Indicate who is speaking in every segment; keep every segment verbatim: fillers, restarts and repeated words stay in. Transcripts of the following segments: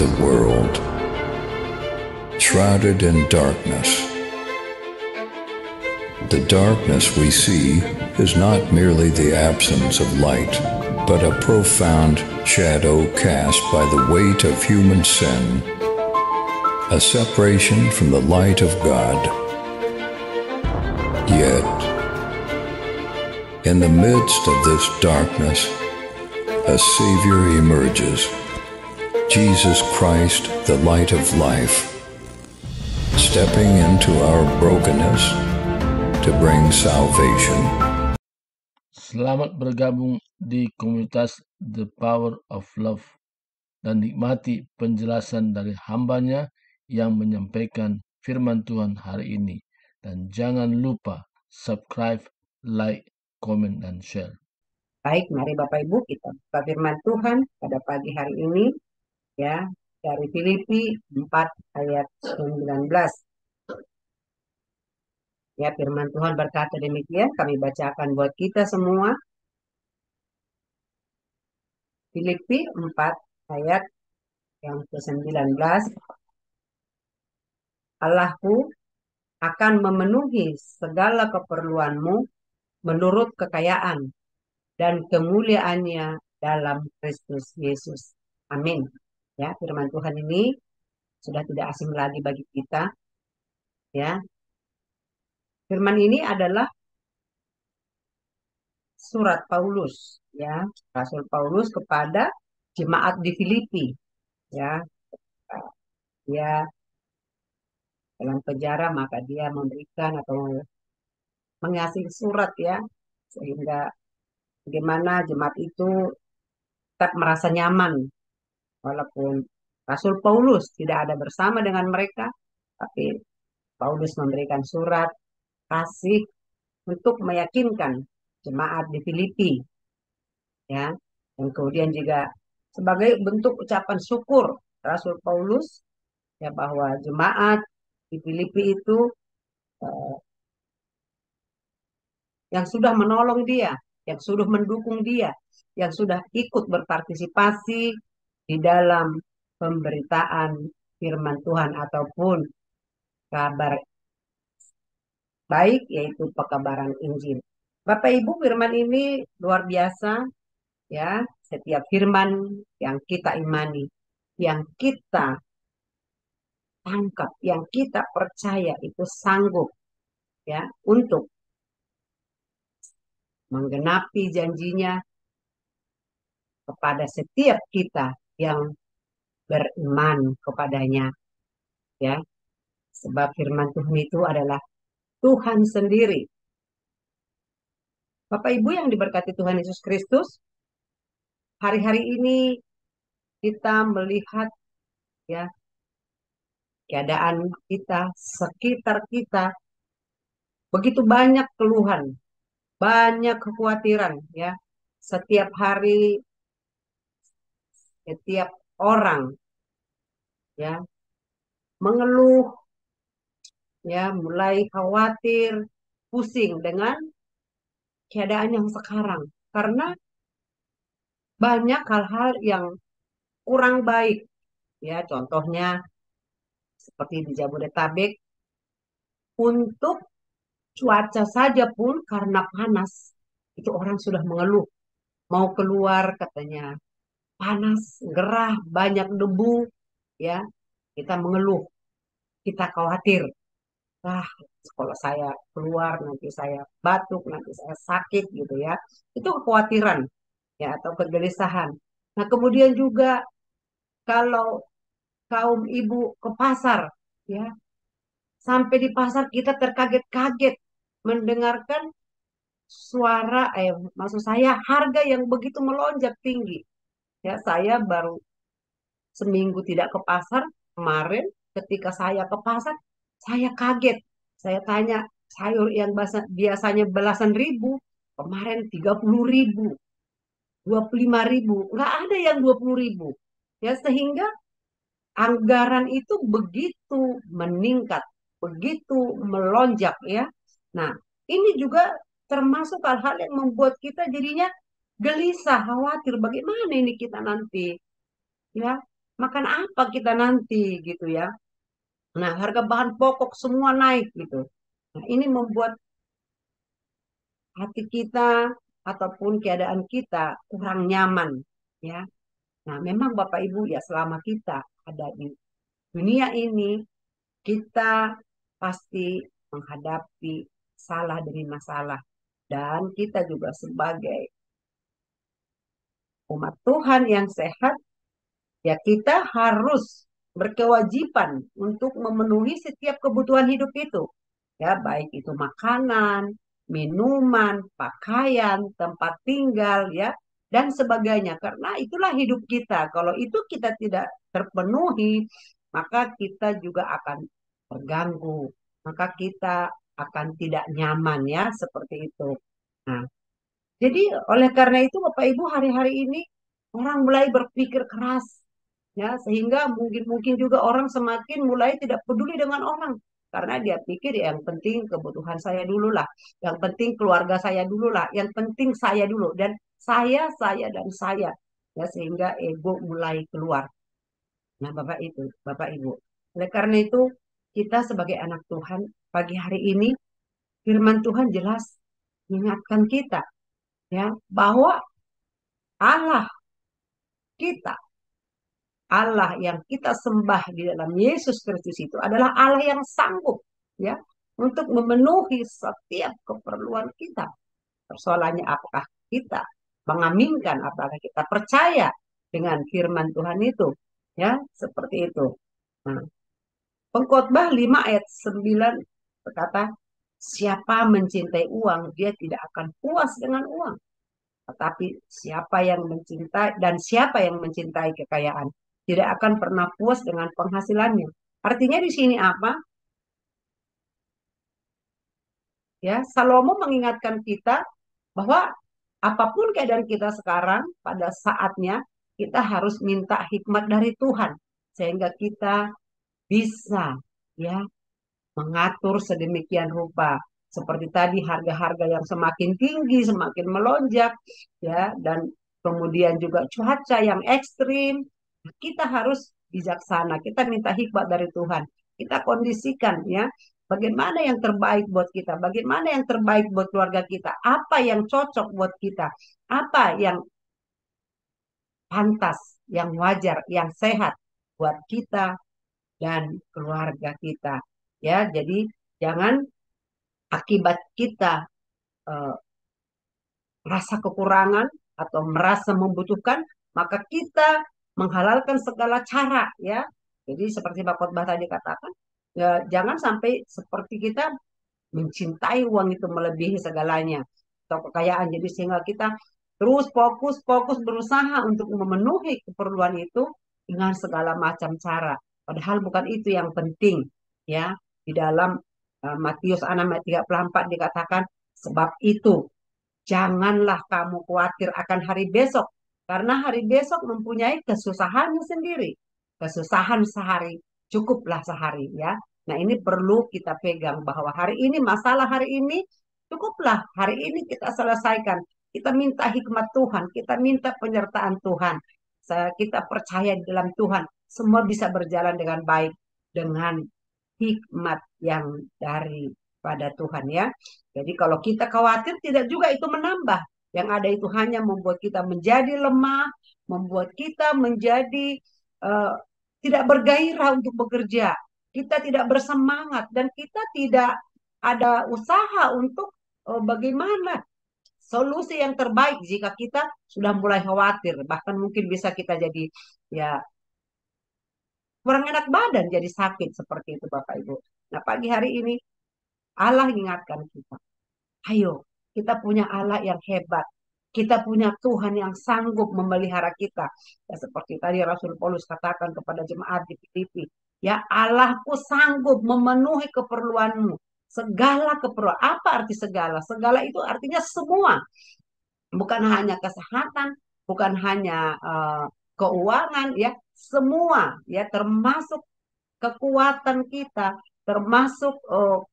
Speaker 1: the world, shrouded in darkness. The darkness we see is not merely the absence of light, but a profound shadow cast by the weight of human sin, a separation from the light of God. Yet, in the midst of this darkness, a Savior emerges, Jesus Christ, the light of life, stepping into our brokenness to bring salvation.
Speaker 2: Selamat bergabung di komunitas The Power of Love dan nikmati penjelasan dari hambanya yang menyampaikan firman Tuhan hari ini. Dan jangan lupa subscribe, like, komen, dan share.
Speaker 3: Baik, mari Bapak Ibu kita buka firman Tuhan pada pagi hari ini ya dari Filipi empat ayat sembilan belas. Ya, firman Tuhan berkata demikian, kami bacakan buat kita semua. Filipi empat ayat yang ke sembilan belas. Allahku akan memenuhi segala keperluanmu menurut kekayaan dan kemuliaannya dalam Kristus Yesus. Amin. Ya, firman Tuhan ini sudah tidak asing lagi bagi kita. Ya. Firman ini adalah surat Paulus, ya, Rasul Paulus kepada jemaat di Filipi. Ya. Dia dalam penjara, maka dia memberikan atau mengasih surat ya, sehingga bagaimana jemaat itu tetap merasa nyaman walaupun Rasul Paulus tidak ada bersama dengan mereka, tapi Paulus memberikan surat kasih untuk meyakinkan jemaat di Filipi, ya, dan kemudian juga sebagai bentuk ucapan syukur Rasul Paulus ya bahwa jemaat di Filipi itu eh, yang sudah menolong dia, yang sudah mendukung dia, yang sudah ikut berpartisipasi di dalam pemberitaan firman Tuhan ataupun kabar baik, yaitu pekabaran Injil. Bapak Ibu, firman ini luar biasa ya, setiap firman yang kita imani, yang kita tangkap, yang kita percaya itu sanggup ya untuk menggenapi janjinya kepada setiap kita yang beriman kepadanya ya. Sebab firman Tuhan itu adalah Tuhan sendiri. Bapak Ibu yang diberkati Tuhan Yesus Kristus, hari-hari ini kita melihat ya keadaan kita, sekitar kita, begitu banyak keluhan, banyak kekhawatiran ya. Setiap hari, setiap orang ya mengeluh ya, mulai khawatir, pusing dengan keadaan yang sekarang. Karena banyak hal-hal yang kurang baik ya, contohnya seperti di Jabodetabek, untuk cuaca saja pun karena panas itu orang sudah mengeluh, mau keluar katanya panas, gerah, banyak debu ya, kita mengeluh, kita khawatir, ah kalau saya keluar nanti saya batuk, nanti saya sakit gitu ya, itu kekhawatiran ya atau kegelisahan. Nah kemudian juga kalau kaum ibu ke pasar ya, sampai di pasar kita terkaget-kaget mendengarkan suara eh maksud saya harga yang begitu melonjak tinggi ya. Saya baru seminggu tidak ke pasar, kemarin ketika saya ke pasar saya kaget, saya tanya sayur yang biasanya belasan ribu kemarin tiga puluh ribu, dua puluh lima ribu, nggak ada yang dua puluh ribu ya, sehingga anggaran itu begitu meningkat, begitu melonjak ya. Nah, ini juga termasuk hal-hal yang membuat kita jadinya gelisah, khawatir bagaimana ini kita nanti ya. makan apa kita nanti gitu ya. Nah, harga bahan pokok semua naik gitu. Nah, ini membuat hati kita ataupun keadaan kita kurang nyaman ya. Nah, memang Bapak Ibu ya selama kita ada di dunia ini, kita pasti menghadapi salah demi masalah. Dan kita juga sebagai umat Tuhan yang sehat, ya kita harus berkewajiban untuk memenuhi setiap kebutuhan hidup itu. Ya, baik itu makanan, minuman, pakaian, tempat tinggal, ya, dan sebagainya. Karena itulah hidup kita. Kalau itu kita tidak terpenuhi, maka kita juga akan terganggu. Maka kita akan tidak nyaman ya, seperti itu. Nah, jadi oleh karena itu Bapak Ibu hari-hari ini orang mulai berpikir keras ya sehingga mungkin-mungkin juga orang semakin mulai tidak peduli dengan orang karena dia pikir ya, yang penting kebutuhan saya dulu lah, yang penting keluarga saya dulu lah, yang penting saya dulu dan saya saya dan saya ya sehingga ego mulai keluar. Nah, Bapak itu, Bapak Ibu. Oleh karena itu kita sebagai anak Tuhan pagi hari ini firman Tuhan jelas mengingatkan kita ya bahwa Allah kita, Allah yang kita sembah di dalam Yesus Kristus itu adalah Allah yang sanggup ya untuk memenuhi setiap keperluan kita. Persoalannya apakah kita mengaminkan, apakah kita percaya dengan firman Tuhan itu ya seperti itu. Nah, Pengkhotbah lima ayat sembilan berkata, siapa mencintai uang, dia tidak akan puas dengan uang. Tetapi siapa yang mencintai dan siapa yang mencintai kekayaan tidak akan pernah puas dengan penghasilannya. Artinya di sini apa? Ya, Salomo mengingatkan kita bahwa apapun keadaan kita sekarang, pada saatnya kita harus minta hikmat dari Tuhan sehingga kita bisa ya mengatur sedemikian rupa. Seperti tadi harga-harga yang semakin tinggi, semakin melonjak, ya, dan kemudian juga cuaca yang ekstrim. Kita harus bijaksana. Kita minta hikmat dari Tuhan. Kita kondisikan, ya, bagaimana yang terbaik buat kita, bagaimana yang terbaik buat keluarga kita, apa yang cocok buat kita, apa yang pantas, yang wajar, yang sehat buat kita dan keluarga kita. Ya, jadi jangan akibat kita eh, merasa kekurangan atau merasa membutuhkan, maka kita menghalalkan segala cara ya. Jadi seperti Pak Khotbah tadi katakan, ya, jangan sampai seperti kita mencintai uang itu melebihi segalanya atau kekayaan. Jadi sehingga kita terus fokus fokus berusaha untuk memenuhi keperluan itu dengan segala macam cara. Padahal bukan itu yang penting ya. Di dalam uh, Matius enam ayat tiga puluh empat dikatakan sebab itu janganlah kamu khawatir akan hari besok karena hari besok mempunyai kesusahannya sendiri. Kesusahan sehari cukuplah sehari ya. Nah, ini perlu kita pegang bahwa hari ini masalah hari ini cukuplah hari ini kita selesaikan. Kita minta hikmat Tuhan, kita minta penyertaan Tuhan. Kita percaya di dalam Tuhan, semua bisa berjalan dengan baik dengan hikmat yang daripada Tuhan ya. Jadi kalau kita khawatir tidak juga itu menambah. Yang ada itu hanya membuat kita menjadi lemah, membuat kita menjadi uh, tidak bergairah untuk bekerja. Kita tidak bersemangat dan kita tidak ada usaha untuk uh, bagaimana solusi yang terbaik jika kita sudah mulai khawatir. Bahkan mungkin bisa kita jadi ya kurang enak badan, jadi sakit seperti itu Bapak Ibu. Nah pagi hari ini Allah ingatkan kita. Ayo, kita punya Allah yang hebat. Kita punya Tuhan yang sanggup memelihara kita. Ya, seperti tadi Rasul Paulus katakan kepada jemaat di Filipi. Ya Allahku sanggup memenuhi keperluanmu. Segala keperluan. Apa arti segala? Segala itu artinya semua. Bukan hanya kesehatan, bukan hanya uh, keuangan, ya semua, ya termasuk kekuatan kita, termasuk uh,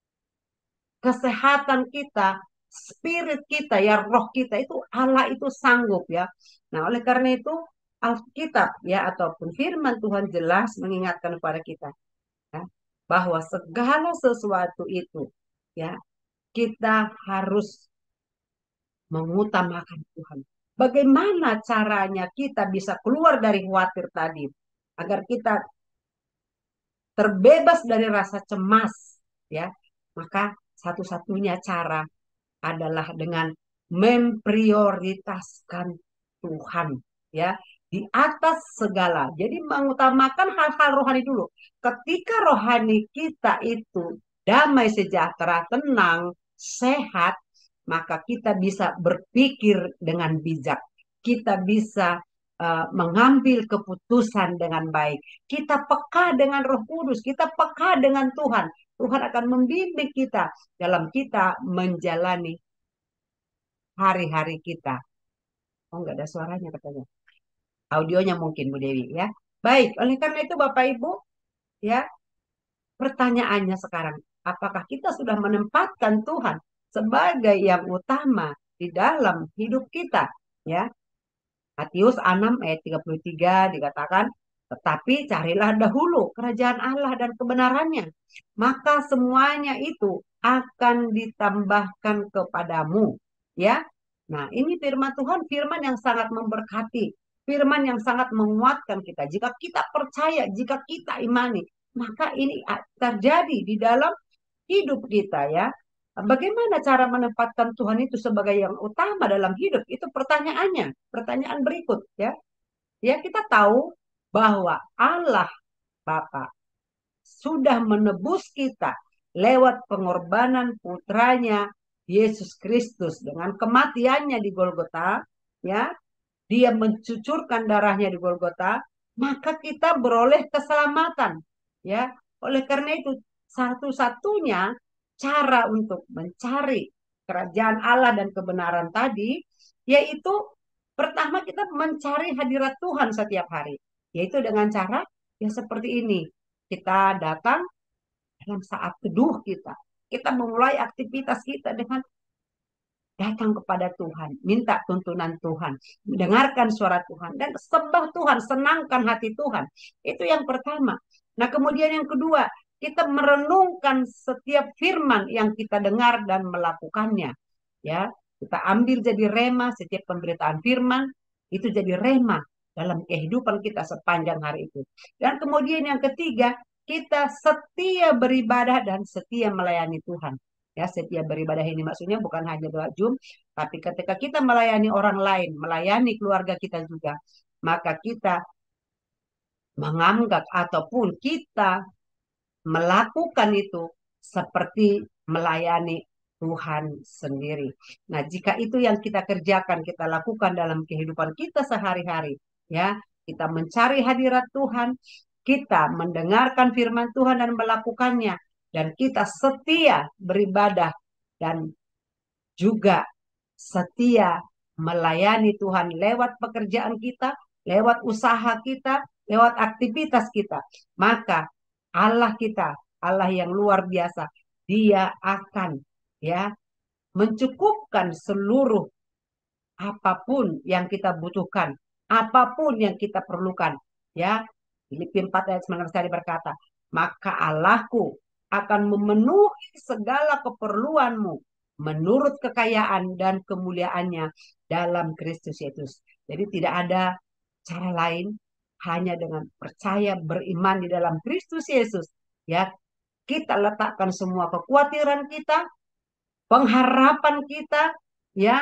Speaker 3: kesehatan kita, spirit kita, ya roh kita itu Allah itu sanggup ya. Nah oleh karena itu Alkitab ya ataupun firman Tuhan jelas mengingatkan kepada kita ya, bahwa segala sesuatu itu ya kita harus mengutamakan Tuhan. Bagaimana caranya kita bisa keluar dari khawatir tadi agar kita terbebas dari rasa cemas ya, maka satu-satunya cara adalah dengan memprioritaskan Tuhan ya di atas segala. Jadi mengutamakan hal-hal rohani dulu. Ketika rohani kita itu damai, sejahtera, tenang, sehat, maka kita bisa berpikir dengan bijak. Kita bisa uh, mengambil keputusan dengan baik. Kita peka dengan Roh Kudus, kita peka dengan Tuhan. Tuhan akan membimbing kita dalam kita menjalani hari-hari kita. Oh, nggak ada suaranya katanya. Audionya mungkin Bu Dewi ya. Baik, oleh karena itu Bapak Ibu, ya, pertanyaannya sekarang, apakah kita sudah menempatkan Tuhan sebagai yang utama di dalam hidup kita? Ya, Matius enam ayat tiga puluh tiga dikatakan, tetapi carilah dahulu kerajaan Allah dan kebenarannya, maka semuanya itu akan ditambahkan kepadamu. Ya, nah ini firman Tuhan, firman yang sangat memberkati, firman yang sangat menguatkan kita. Jika kita percaya, jika kita imani, maka ini terjadi di dalam hidup kita ya. Bagaimana cara menempatkan Tuhan itu sebagai yang utama dalam hidup? Itu pertanyaannya, pertanyaan berikut ya. Ya kita tahu bahwa Allah Bapa sudah menebus kita lewat pengorbanan putranya Yesus Kristus dengan kematiannya di Golgota ya. Dia mencucurkan darahnya di Golgota, maka kita beroleh keselamatan ya. Oleh karena itu satu-satunya cara untuk mencari kerajaan Allah dan kebenaran tadi yaitu pertama kita mencari hadirat Tuhan setiap hari, yaitu dengan cara ya seperti ini. Kita datang dalam saat teduh kita. Kita memulai aktivitas kita dengan datang kepada Tuhan, minta tuntunan Tuhan, mendengarkan suara Tuhan, dan sembah Tuhan, senangkan hati Tuhan. Itu yang pertama. Nah, kemudian yang kedua, kita merenungkan setiap firman yang kita dengar dan melakukannya. Ya, kita ambil jadi rema setiap pemberitaan firman, itu jadi rema dalam kehidupan kita sepanjang hari itu. Dan kemudian yang ketiga, kita setia beribadah dan setia melayani Tuhan. Ya, setia beribadah ini maksudnya bukan hanya doa jum, tapi ketika kita melayani orang lain, melayani keluarga kita juga, maka kita menganggap ataupun kita melakukan itu seperti melayani Tuhan sendiri. Nah, jika itu yang kita kerjakan, kita lakukan dalam kehidupan kita sehari-hari, ya, kita mencari hadirat Tuhan, kita mendengarkan firman Tuhan dan melakukannya, dan kita setia beribadah dan juga setia melayani Tuhan lewat pekerjaan kita, lewat usaha kita, lewat aktivitas kita. Maka Allah kita, Allah yang luar biasa, Dia akan ya mencukupkan seluruh apapun yang kita butuhkan, apapun yang kita perlukan. Ya, Filipi empat ayat sembilan belas berkata, maka Allahku akan memenuhi segala keperluanmu menurut kekayaan dan kemuliaannya dalam Kristus Yesus. Jadi tidak ada cara lain, hanya dengan percaya beriman di dalam Kristus Yesus. Ya, kita letakkan semua kekhawatiran kita, pengharapan kita, ya,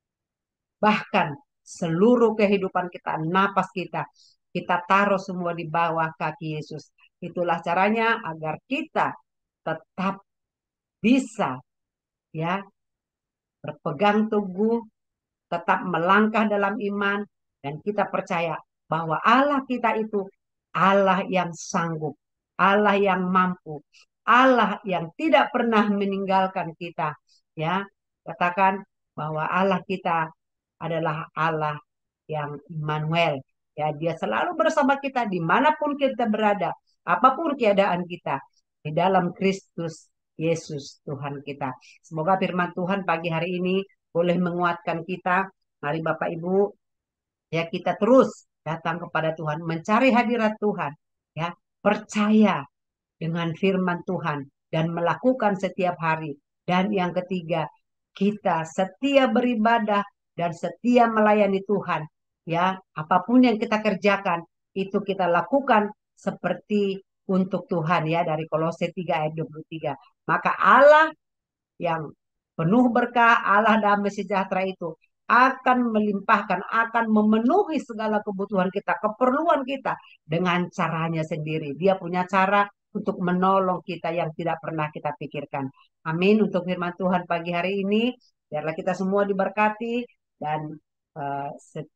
Speaker 3: bahkan seluruh kehidupan kita, napas kita, kita taruh semua di bawah kaki Yesus. Itulah caranya agar kita tetap bisa ya berpegang teguh, tetap melangkah dalam iman, dan kita percaya bahwa Allah kita itu Allah yang sanggup, Allah yang mampu, Allah yang tidak pernah meninggalkan kita. Ya, katakan bahwa Allah kita adalah Allah yang Immanuel. Ya, Dia selalu bersama kita dimanapun kita berada, apapun keadaan kita, di dalam Kristus Yesus Tuhan kita. Semoga firman Tuhan pagi hari ini boleh menguatkan kita. Mari Bapak Ibu, ya kita terus datang kepada Tuhan, mencari hadirat Tuhan, ya, percaya dengan firman Tuhan dan melakukan setiap hari. Dan yang ketiga, kita setia beribadah dan setia melayani Tuhan. Ya, apapun yang kita kerjakan itu kita lakukan seperti untuk Tuhan, ya, dari Kolose tiga ayat dua puluh tiga. Maka Allah yang penuh berkah, Allah damai sejahtera itu akan melimpahkan, akan memenuhi segala kebutuhan kita, keperluan kita dengan caranya sendiri. Dia punya cara untuk menolong kita yang tidak pernah kita pikirkan. Amin. Untuk firman Tuhan pagi hari ini, biarlah kita semua diberkati dan uh,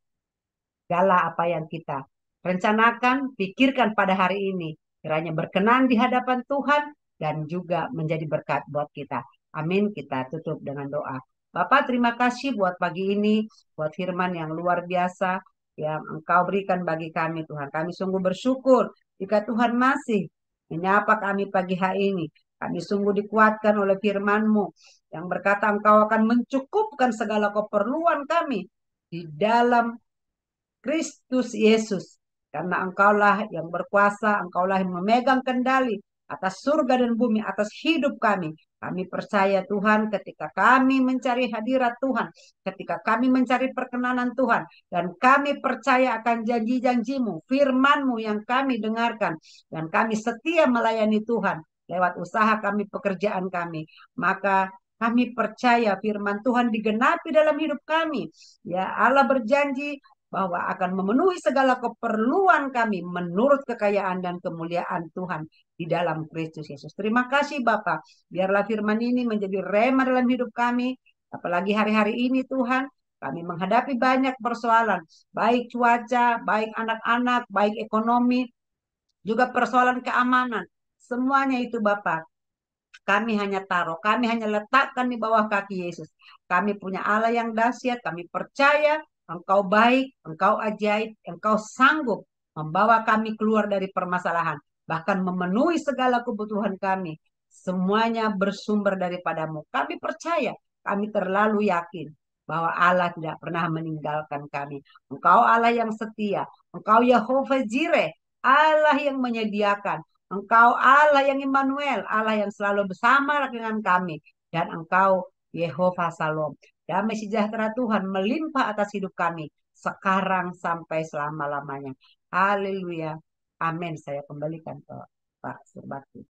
Speaker 3: segala apa yang kita rencanakan, pikirkan pada hari ini, kiranya berkenan di hadapan Tuhan dan juga menjadi berkat buat kita. Amin. Kita tutup dengan doa. Bapak, terima kasih buat pagi ini, buat firman yang luar biasa yang Engkau berikan bagi kami, Tuhan. Kami sungguh bersyukur jika Tuhan masih menyapa kami pagi hari ini. Kami sungguh dikuatkan oleh firman-Mu yang berkata Engkau akan mencukupkan segala keperluan kami di dalam Kristus Yesus. Karena Engkaulah yang berkuasa, Engkaulah yang memegang kendali atas surga dan bumi, atas hidup kami. Kami percaya Tuhan ketika kami mencari hadirat Tuhan, ketika kami mencari perkenanan Tuhan, dan kami percaya akan janji-janji-Mu, firman-Mu yang kami dengarkan, dan kami setia melayani Tuhan lewat usaha kami, pekerjaan kami, maka kami percaya firman Tuhan digenapi dalam hidup kami. Ya, Allah berjanji bahwa akan memenuhi segala keperluan kami menurut kekayaan dan kemuliaan Tuhan di dalam Kristus Yesus. Terima kasih Bapak. Biarlah firman ini menjadi rema dalam hidup kami. Apalagi hari-hari ini Tuhan, kami menghadapi banyak persoalan. Baik cuaca, baik anak-anak, baik ekonomi, juga persoalan keamanan. Semuanya itu Bapak, kami hanya taruh, kami hanya letakkan di bawah kaki Yesus. Kami punya Allah yang dahsyat, kami percaya Engkau baik, Engkau ajaib, Engkau sanggup membawa kami keluar dari permasalahan, bahkan memenuhi segala kebutuhan kami. Semuanya bersumber daripadamu. Kami percaya, kami terlalu yakin bahwa Allah tidak pernah meninggalkan kami. Engkau Allah yang setia, Engkau Yehova Jireh, Allah yang menyediakan. Engkau Allah yang Immanuel, Allah yang selalu bersama dengan kami. Dan Engkau Yehova Salom. Damai sejahtera Tuhan melimpah atas hidup kami sekarang sampai selama-lamanya. Haleluya. Amin. Saya kembalikan ke Pak Surbakti.